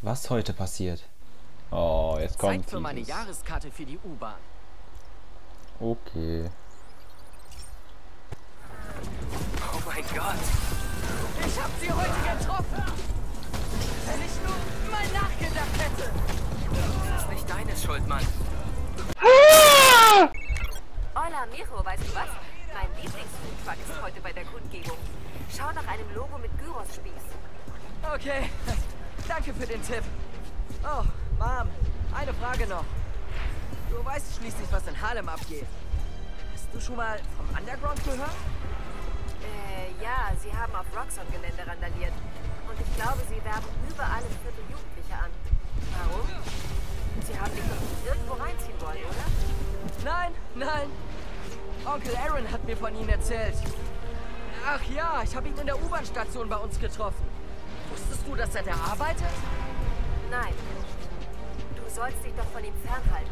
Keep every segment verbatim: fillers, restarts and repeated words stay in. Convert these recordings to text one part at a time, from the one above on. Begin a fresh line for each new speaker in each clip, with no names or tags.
was heute passiert. Oh, jetzt kommt
Zeit für meine
dieses.
Jahreskarte für die U-Bahn.
Okay.
Oh mein Gott. Ich hab sie heute getroffen. Wenn ich nur mal nachgedacht hätte. Das ist nicht deine Schuld, Mann.
Hola, Mijo, weißt du was? Mein Lieblingsfoodtruck ist heute bei der Kundgebung. Schau nach einem Logo mit Gyros-Spieß.
Okay, danke für den Tipp. Oh, Mom, eine Frage noch. Du weißt schließlich, was in Harlem abgeht. Hast du schon mal vom Underground gehört?
Äh, ja, sie haben auf Roxxon-Gelände randaliert. Und ich glaube, sie werben überall im Viertel Jugendliche an. Warum? Sie haben dich doch nicht irgendwo reinziehen wollen, oder?
Nein, nein. Onkel Aaron hat mir von ihnen erzählt. Ach ja, ich habe ihn in der U-Bahn-Station bei uns getroffen. Wusstest du, dass er da arbeitet?
Nein. Du sollst dich doch von ihm fernhalten.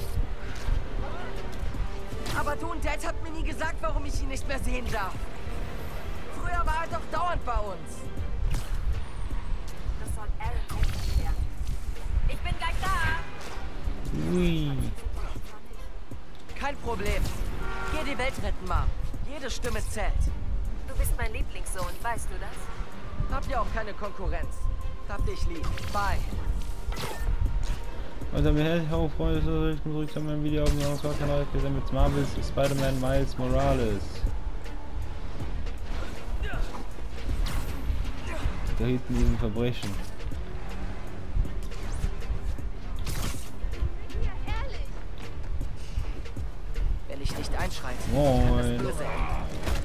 Aber du und Dad habt mir nie gesagt, warum ich ihn nicht mehr sehen darf. Früher war er doch dauernd bei uns.
Das soll Aaron auch erklären. Ich bin gleich da!
Ui.
Kein Problem. Geh die Welt retten, Mom. Jede Stimme zählt.
Du bist mein Lieblingssohn, weißt du das?
Hab ja auch keine Konkurrenz. Hab dich lieb. Bye.
Also mir herzlich auch Freunde, ich bin zurück zu meinem Video auf dem Kanal mit Marvel's Spider-Man Miles Morales. Da hinten diesen Verbrechen.
Wenn ich nicht einschreite,
Moin.
kann das böse enden.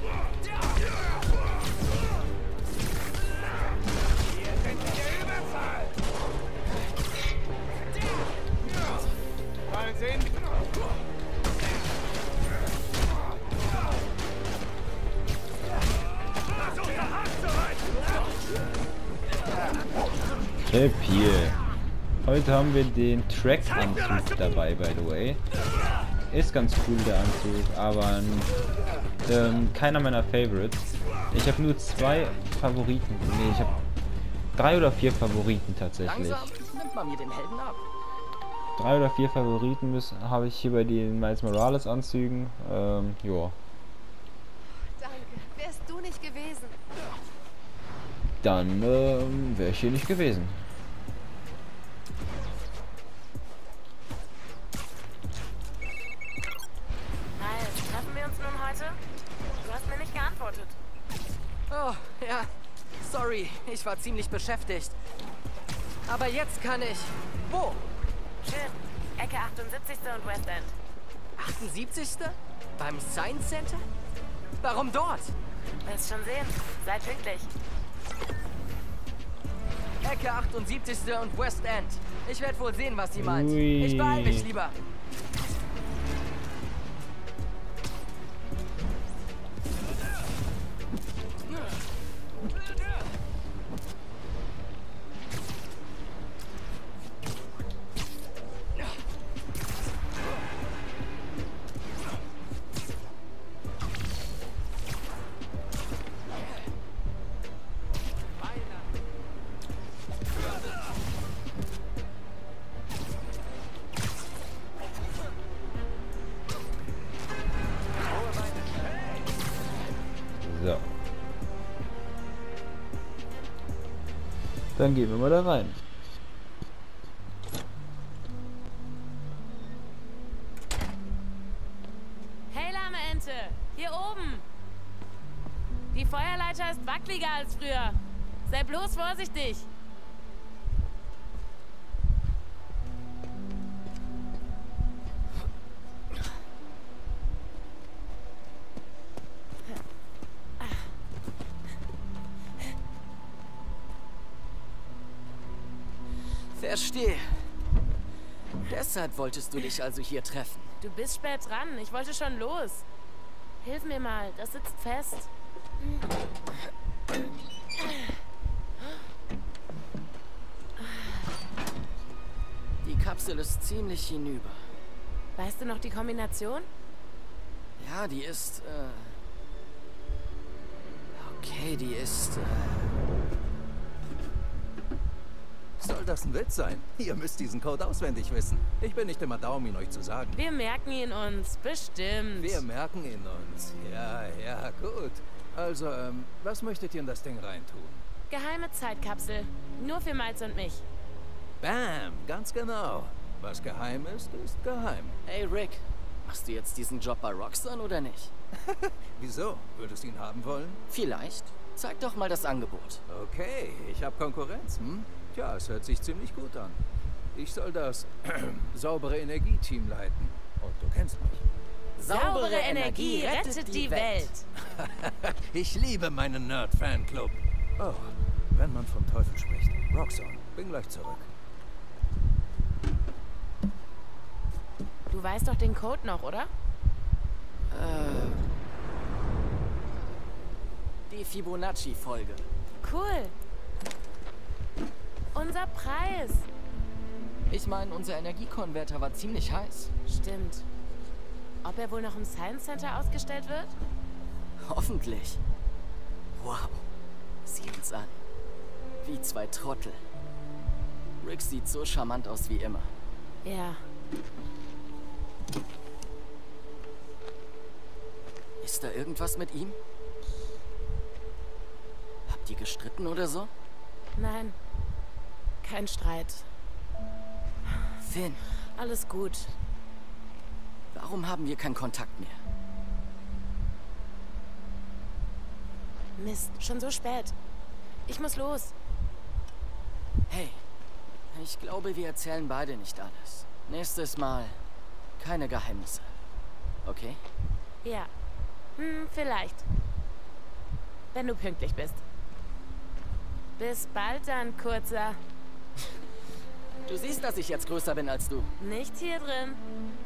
Hier. Heute haben wir den Track-Anzug dabei, by the way. Ist ganz cool, der Anzug, aber ähm, keiner meiner Favorites. Ich habe nur zwei Favoriten. Nee, ich habe drei oder vier Favoriten tatsächlich.
Langsam nimmt man mir den Helden ab.
Drei oder vier Favoriten müssen habe ich hier bei den Miles Morales Anzügen. Ähm, ja.
Danke. Wärst du nicht gewesen?
Dann ähm, wäre ich hier nicht gewesen.
Miles, treffen wir uns nun heute? Du hast mir nicht geantwortet.
Oh, ja. Sorry, ich war ziemlich beschäftigt. Aber jetzt kann ich... Wo?
Schön. Ecke achtundsiebzigste und West End.
achtundsiebzigste? Beim Science Center? Warum dort?
Wirst schon sehen. Sei pünktlich.
Ecke achtundsiebzigste und West End. Ich werde wohl sehen, was sie meint.
Ui.
Ich beeil mich lieber.
So. Dann gehen wir mal da rein.
Hey lahme Ente, hier oben. Die Feuerleiter ist wackeliger als früher. Sei bloß vorsichtig.
Verstehe. Deshalb wolltest du dich also hier treffen.
Du bist spät dran. Ich wollte schon los. Hilf mir mal, das sitzt fest.
Die Kapsel ist ziemlich hinüber.
Weißt du noch die Kombination?
Ja, die ist, äh... Okay, die ist, äh... Soll
Soll das ein Witz sein? Ihr müsst diesen Code auswendig wissen. Ich bin nicht immer da, um ihn euch zu sagen.
Wir merken ihn uns, bestimmt.
Wir merken ihn uns. Ja, ja, gut. Also, ähm, was möchtet ihr in das Ding reintun?
Geheime Zeitkapsel. Nur für Miles und mich.
Bam, ganz genau. Was geheim ist, ist geheim.
Hey Rick, machst du jetzt diesen Job bei Roxxon oder nicht?
Wieso? Würdest du ihn haben wollen?
Vielleicht. Zeig doch mal das Angebot.
Okay, ich habe Konkurrenz, hm? Tja, es hört sich ziemlich gut an. Ich soll das saubere Energieteam leiten. Und du kennst mich.
Saubere Energie rettet die Welt.
Ich liebe meinen Nerd-Fanclub. Oh, wenn man vom Teufel spricht. Roxxon, bin gleich zurück.
Du weißt doch den Code noch, oder?
Äh. Die Fibonacci-Folge.
Cool. Unser Preis.
Ich meine, unser Energiekonverter war ziemlich heiß.
Stimmt. Ob er wohl noch im Science Center ausgestellt wird?
Hoffentlich. Wow. Sieh uns an. Wie zwei Trottel. Rick sieht so charmant aus wie immer.
Ja.
Ist da irgendwas mit ihm? Habt ihr gestritten oder so?
Nein. Kein Streit.
Finn,
Alles gut.
warum haben wir keinen Kontakt mehr?
Mist, schon so spät. Ich muss los.
Hey, ich glaube, wir erzählen beide nicht alles. Nächstes Mal keine Geheimnisse. Okay?
Ja. Hm, vielleicht. Wenn du pünktlich bist. Bis bald dann, Kurzer.
Du siehst, dass ich jetzt größer bin als du.
Nicht hier drin.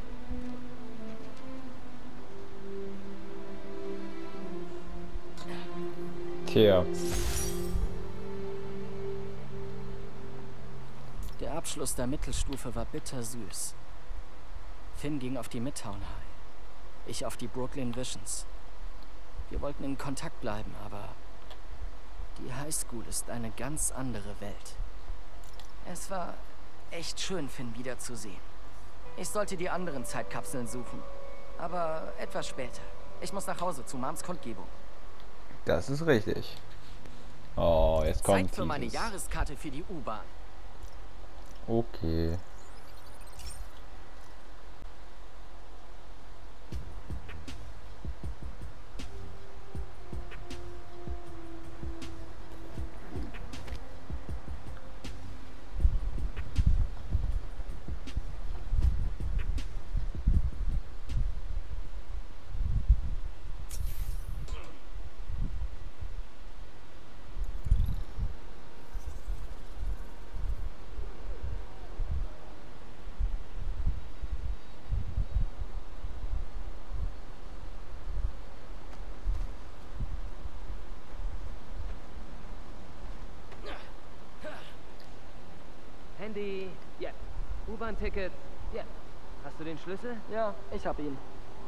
Tja.
Der Abschluss der Mittelstufe war bittersüß. Finn ging auf die Midtown High. Ich auf die Brooklyn Visions. Wir wollten in Kontakt bleiben, aber die Highschool ist eine ganz andere Welt. Es war echt schön, Finn wiederzusehen. Ich sollte die anderen Zeitkapseln suchen, aber etwas später. Ich muss nach Hause zu Mams Kundgebung.
Das ist richtig. Oh, jetzt kommt
Zeit für meine
dieses-
Jahreskarte für die U-Bahn.
Okay.
Handy, ja. U-Bahn-Ticket, ja. Hast du den Schlüssel?
Ja, ich hab ihn.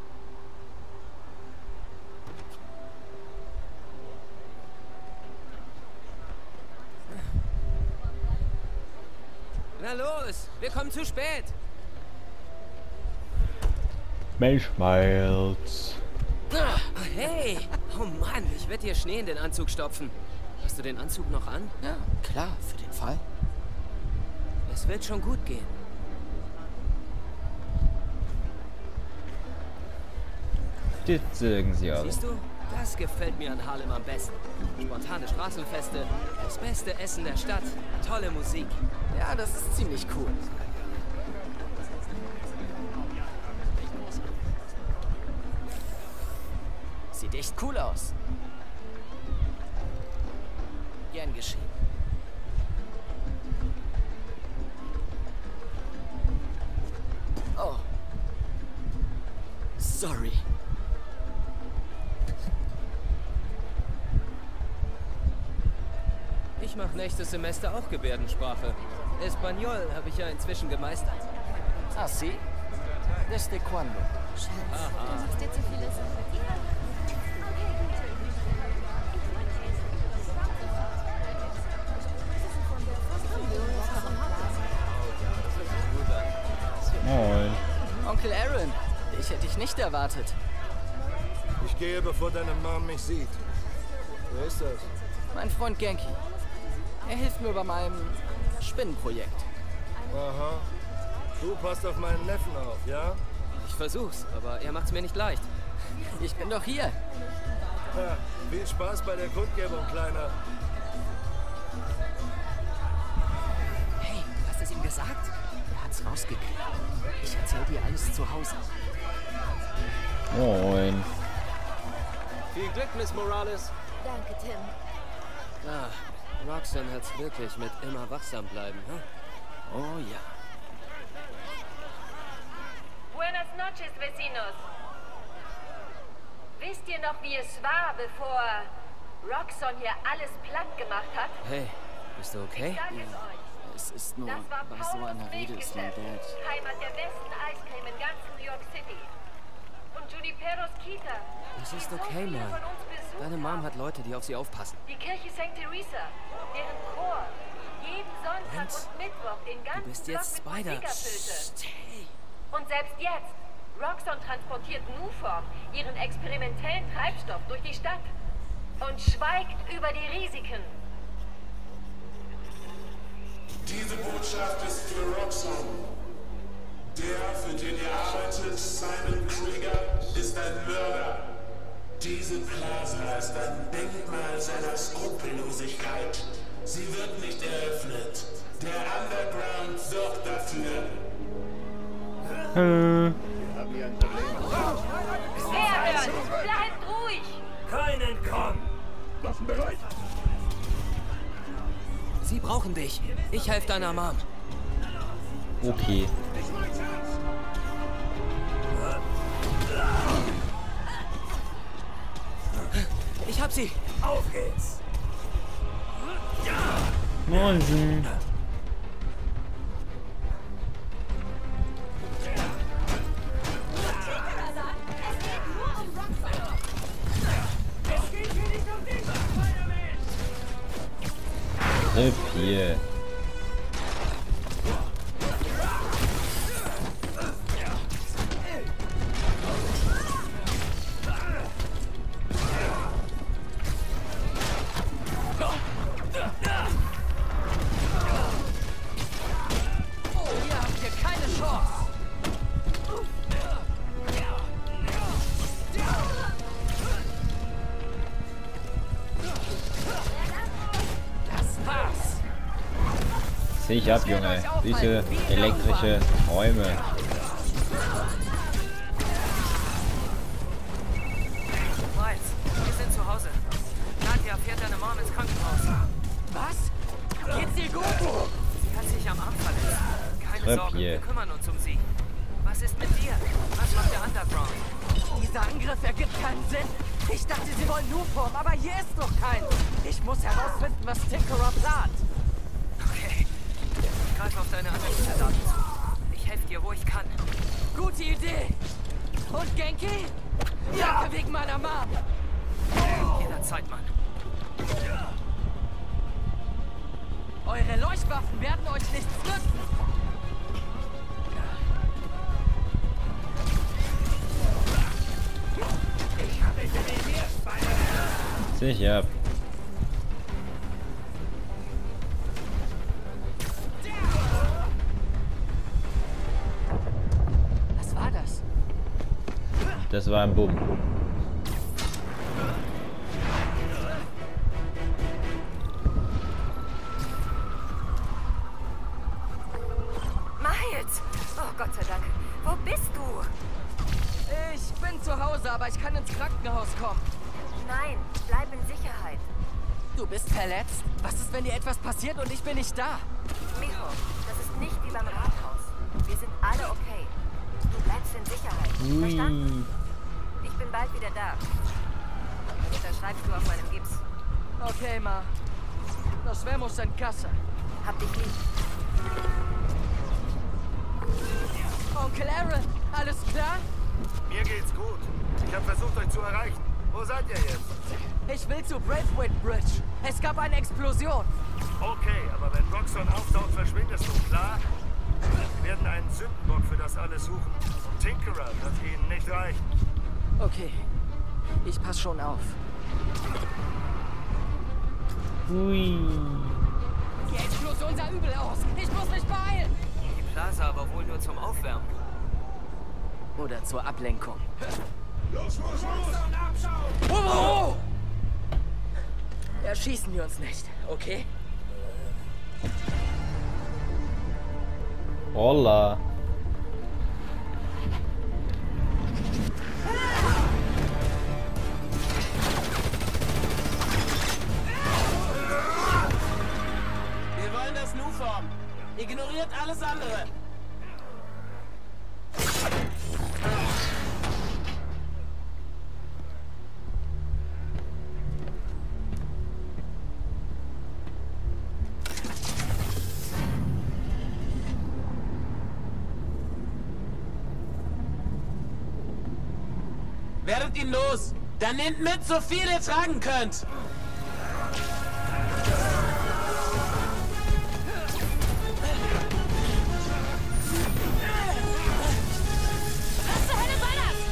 Na los, wir kommen zu spät.
Mensch, Miles.
Hey, oh Mann, ich werde dir Schnee in den Anzug stopfen. Hast du den Anzug noch an?
Ja, klar, für den Fall.
Es wird schon gut gehen.
Das sagen sie alle.
Siehst du, das gefällt mir an Harlem am besten. Spontane Straßenfeste, das beste Essen der Stadt, tolle Musik.
Ja, das ist ziemlich cool. Sieht echt cool aus. Gern geschehen. Oh. Sorry.
Ich mache nächstes Semester auch Gebärdensprache. Espanol habe ich ja inzwischen gemeistert.
Ah, sí? Desde cuando?
Schatz, du machst dir zu viele Sorgen.
Onkel Aaron, ich hätte dich nicht erwartet.
Ich gehe, bevor deine Mom mich sieht. Wer ist das?
Mein Freund Genki. Er hilft mir bei meinem Spinnenprojekt.
Aha. Du passt auf meinen Neffen auf, ja?
Ich versuch's, aber er macht's mir nicht leicht.
Ich bin doch hier.
Ja, viel Spaß bei der Kundgebung, Kleiner.
Hey, du hast es ihm gesagt? Er hat's rausgekriegt. Ich erzähl dir alles zu Hause.
Moin.
Viel Glück, Miss Morales.
Danke, Tim.
Ah, Roxanne hat's wirklich mit immer wachsam bleiben, hm?
Oh ja.
Buenas noches, vecinos. Wisst ihr noch, wie es war, bevor Roxanne hier alles platt gemacht hat?
Hey, bist du okay?
Sag es euch.
Es ist nur,
Das war
bei so
Paulos
einer Rede ist mein
Milchgeschäft.
Dad.
Heimat der besten Eiscreme in ganz New York City. Und Juniperos Kita.
Es ist
die so
okay,
viele
Mann.
von uns besucht
Deine Mom
haben.
hat Leute, die auf sie aufpassen.
Die Kirche Sankt Teresa, deren Chor jeden Sonntag
Und?
und Mittwoch den ganzen
Du bist
Block
jetzt
mit
Spider.
Musik erfüllte.
Psst, hey.
Und selbst jetzt, Roxanne transportiert Nuform, ihren experimentellen Treibstoff, durch die Stadt und schweigt über die Risiken.
Diese Botschaft ist für Roxanne. Der, für den ihr arbeitet, Simon Krieger, ist ein Mörder. Diese Plaza ist ein Denkmal seiner Skrupellosigkeit. Sie wird nicht eröffnet. Der Underground sorgt dafür.
Äh.
Herren, bleibt ruhig!
Keinen kommen!
Waffen bereit!
Sie brauchen dich. Ich helfe deiner Mom.
Okay.
Ich hab sie.
Auf geht's!
Moin. Ripp hier.
Ihr habt hier keine Chance. Das war's.
Zieh ich ab, Junge. Diese elektrische Räume.
Miles, wir sind zu Hause. Nadja fährt deine Mom ins Krankenhaus.
Was? Geht's dir gut?
Sie hat sich am Arm verletzt. Keine
Trepp
Sorge,
hier.
wir kümmern uns um sie. Was ist mit dir? Was macht der Underground?
Dieser Angriff ergibt keinen Sinn. Ich dachte, sie wollen Nuform, aber hier ist doch kein. Ich muss herausfinden, was Tinkerer plant.
Okay. Ich greife auf deine Analysedaten zu. Ich helfe dir, wo ich kann.
Gute Idee. Und Genki? Danke wegen meiner Mom.
Jederzeit, Mann.
Eure Leuchtwaffen werden euch nichts nützen.
Zieh ich ab.
Was war das?
Das war ein Bumm.
Miles! Oh, Gott sei Dank. Wo bist du?
Ich bin zu Hause, aber ich kann ins Krankenhaus kommen.
Nein, bleib in Sicherheit.
Du bist verletzt? Was ist, wenn dir etwas passiert und ich bin nicht da?
Mijo, das ist nicht wie beim Rathaus. Wir sind alle okay. Du bleibst in Sicherheit. Verstanden? Ich bin bald wieder da. Unterschreibst du auf meinem Gips.
Okay, Ma. Nos vemos en casa.
Hab dich lieb.
Onkel Aaron, alles klar?
Mir geht's gut. Ich habe versucht, euch zu erreichen. Wo seid ihr jetzt?
Ich will zu Braithwaite Bridge. Es gab eine Explosion.
Okay, aber wenn Roxanne auftaucht, verschwindest du, klar? Wir werden einen Sündenbock für das alles suchen. Tinkerer wird ihnen nicht reichen.
Okay, ich pass schon auf.
Hui.
Die Explosion sah übel aus. Ich muss mich beeilen.
Die Plaza aber wohl nur zum Aufwärmen.
Oder zur Ablenkung.
Los, los, los!
Oh, oh, oh. Erschießen wir uns nicht, okay?
Holla.
Wir wollen das Nu formen. Ignoriert alles andere. Werdet ihn los! Dann nehmt mit, so viel ihr tragen könnt!
Was zur Hölle war das?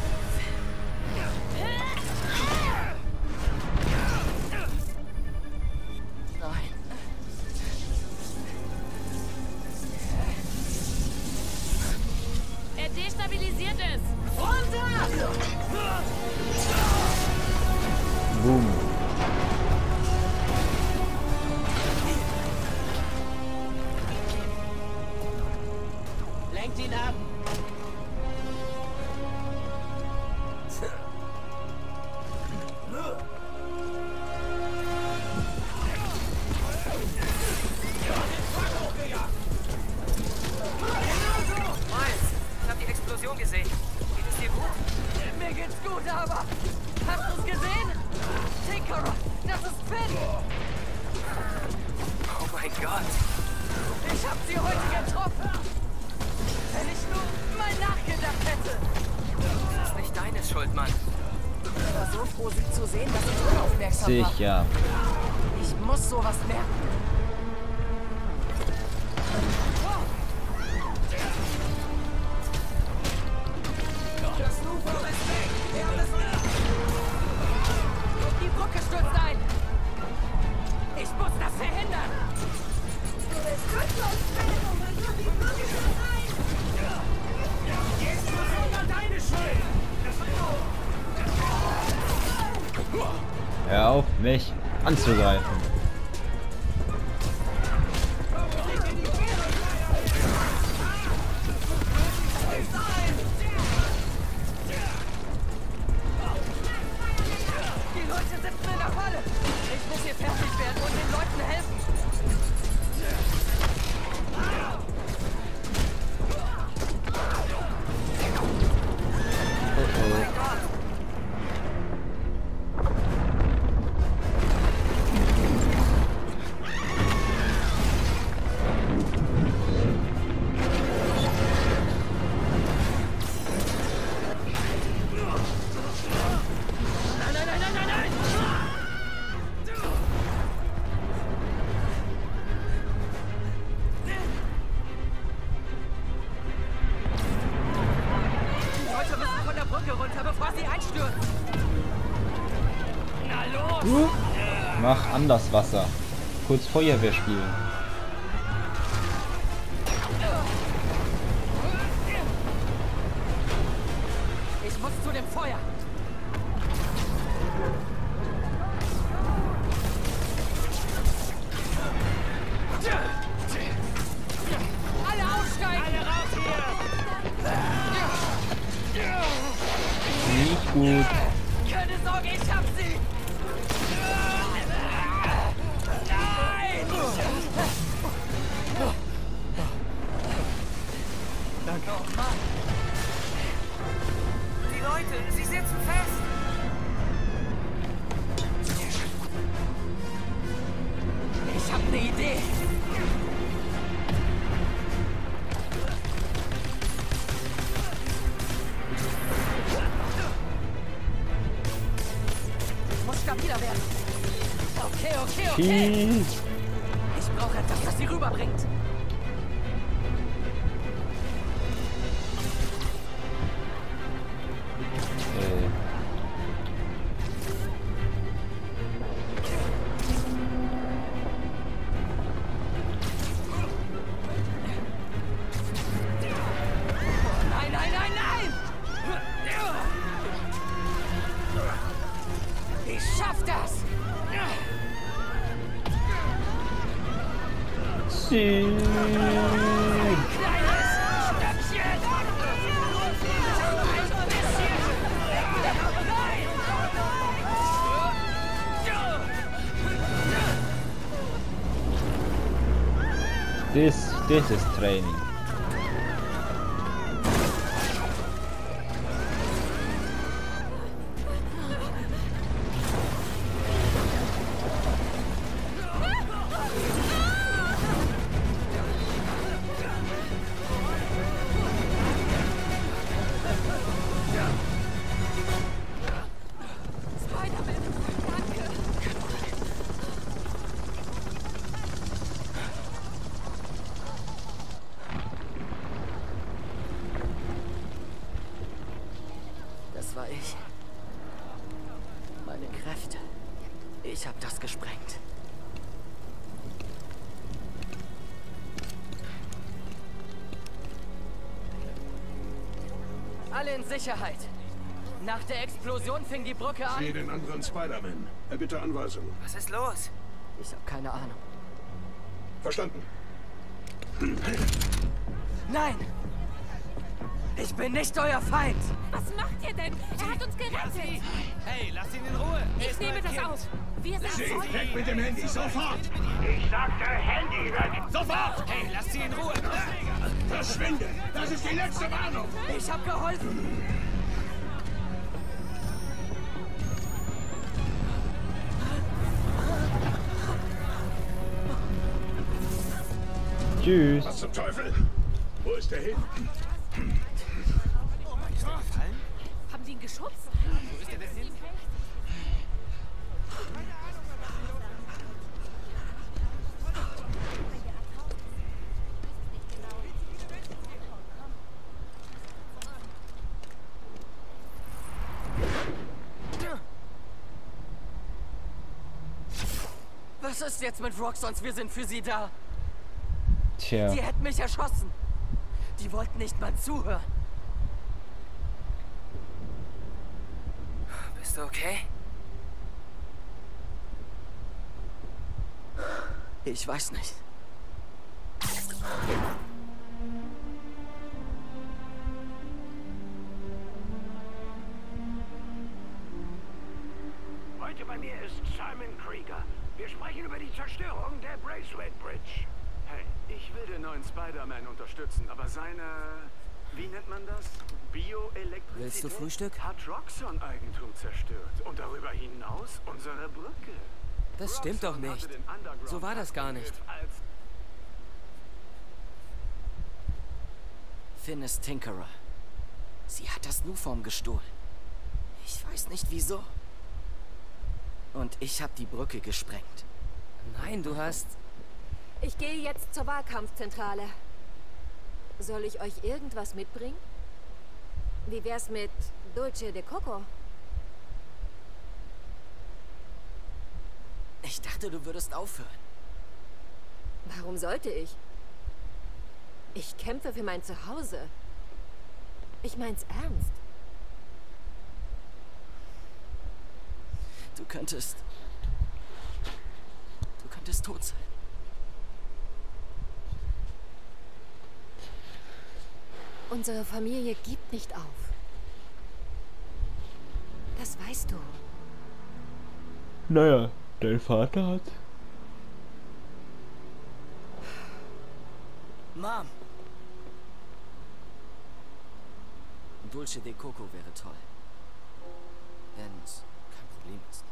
Nein.
Er destabilisiert es.
Boom.
Lenkt ihn ab!
Miles, ich habe die Explosion gesehen. Geht es dir gut?
Mir geht's gut, aber... Hast du's gesehen? Tinkerer, das ist Finn!
Oh mein Gott.
Ich hab sie heute getroffen! Wenn ich nur mal nachgedacht hätte!
Das ist nicht deine Schuld, Mann.
Ich war so froh, sie zu sehen, dass ich unaufmerksam war.
Sicher.
Ich muss sowas merken. Die Brücke stürzt ein! Ich muss das verhindern!
Hör auf, mich anzugreifen.
Die Leute sitzen in der Falle! Ich muss hier fertig werden und den Leuten helfen! Nein, nein, nein, nein, nein, nein! Die Leute müssen von der Brücke runter, bevor sie einstürzen! Na los!
Mach anders Wasser. Kurz Feuerwehr spielen.
Ich muss zu dem Feuer! Alle aussteigen! Alle raus hier!
Nicht gut.
Keine Sorge, ich hab sie! Nein! Danke. Oh Mann!
Die Leute, sie sitzen fest.
Ich hab ne Idee! Ich muss stabiler werden. Okay, okay, okay.
Schieß.
Ich brauche etwas, das sie rüberbringt.
This, this is training.
Das war ich. Meine Kräfte. Ich habe das gesprengt.
Alle in Sicherheit. Nach der Explosion fing die Brücke an.
Sehe den anderen Spider-Man. Er bitte Anweisungen.
Was ist los?
Ich habe keine Ahnung.
Verstanden.
Nein! Ich bin nicht euer Feind!
Was macht ihr denn? Er hat uns gerettet.
Hey, lass ihn in Ruhe. Er
Ich
ist
nehme
mein
das
Kind.
auf. Wir sind Zeugen.
Weg mit dem Handy, sofort!
Ich sagte Handy weg!
Sofort! Hey, lass sie in Ruhe.
Verschwinde! Das ist die letzte Warnung!
Ich hab geholfen!
Tschüss.
Was zum Teufel? Wo ist der hin?
Haben Sie ihn geschubst?
Wo ist er denn hin?
Was ist jetzt mit Roxxons? Wir sind für sie da.
Tja.
Die hätten mich erschossen. Die wollten nicht mal zuhören.
Bist du okay?
Ich weiß nicht.
Heute bei mir ist Simon Krieger. Wir sprechen über die Zerstörung der Bracelet Bridge.
Hey, ich will den neuen Spider-Man unterstützen, aber seine... Wie nennt man das? Bioelektrizität?
Willst du Frühstück?
Hat Roxxon Eigentum zerstört. Und darüber hinaus unsere Brücke.
Das stimmt doch
Roxxon
nicht.
hatte den Underground
So war das gar nicht.
als
Finn ist Tinkerer. Sie hat das Nuform gestohlen. Ich weiß nicht wieso. Und ich habe die Brücke gesprengt.
Nein, du hast...
Ich gehe jetzt zur Wahlkampfzentrale. Soll ich euch irgendwas mitbringen? Wie wär's mit Dulce de Coco?
Ich dachte, du würdest aufhören.
Warum sollte ich? Ich kämpfe für mein Zuhause. Ich mein's ernst.
Du könntest... Du könntest tot sein.
Unsere Familie gibt nicht auf. Das weißt du.
Naja, dein Vater hat.
Mom! Dulce de Coco wäre toll. Wenn's kein Problem ist.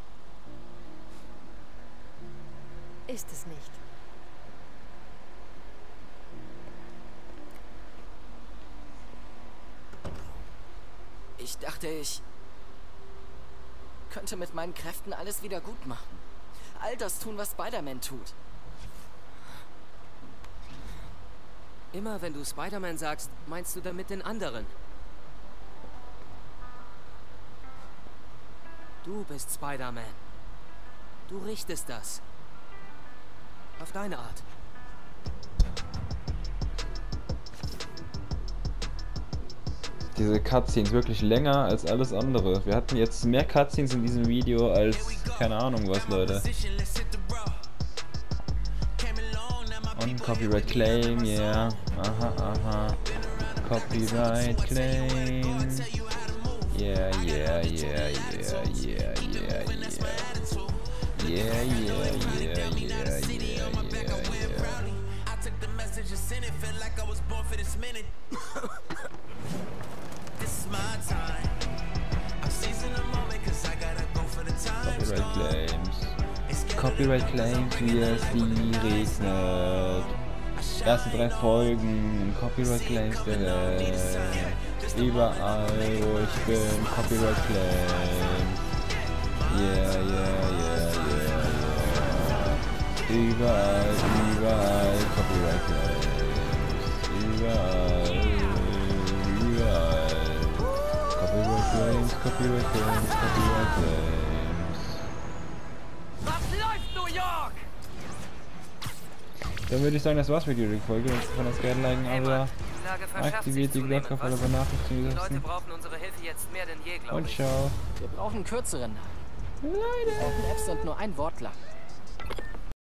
Ist es nicht.
Ich dachte, ich könnte mit meinen Kräften alles wieder gut machen. All das tun, was Spider-Man tut.
Immer wenn du Spider-Man sagst, meinst du damit den anderen. Du bist Spider-Man. Du richtest das. Auf deine Art.
Diese Cutscenes wirklich länger als alles andere. Wir hatten jetzt mehr Cutscenes in diesem Video als keine Ahnung was, Leute. Und Copyright Claim, yeah. Aha, aha. Copyright Claim. Yeah, yeah, yeah, yeah, yeah, yeah, yeah. Yeah, yeah, yeah, yeah, yeah, yeah, yeah.
I took the message and sent it, felt like I was born for this minute. This is my time. I'm seizing the moment cause I gotta go for the time.
Copyright Claims. Copyright Claims, wie es die regnet. Erste drei Folgen, Copyright Claims der Welt. Überall, wo ich bin, Copyright Claims. Yeah, yeah, yeah, yeah, yeah. Überall, überall, Copyright Claims. Überall, überall. Copyright Claims, Copyright Claims, Copyright Claims.
Was läuft, New York?
Dann würde ich sagen, das war's mit der Folge. Wenn ihr das gerne liken, aber aktiviert die Glocke auf alle Benachrichtigungen.
Die Leute brauchen unsere Hilfe jetzt mehr denn je, glaube ich.
Und ciao.
Wir brauchen kürzeren Namen.
Leute.
Die alten Apps sind nur ein Wort lang.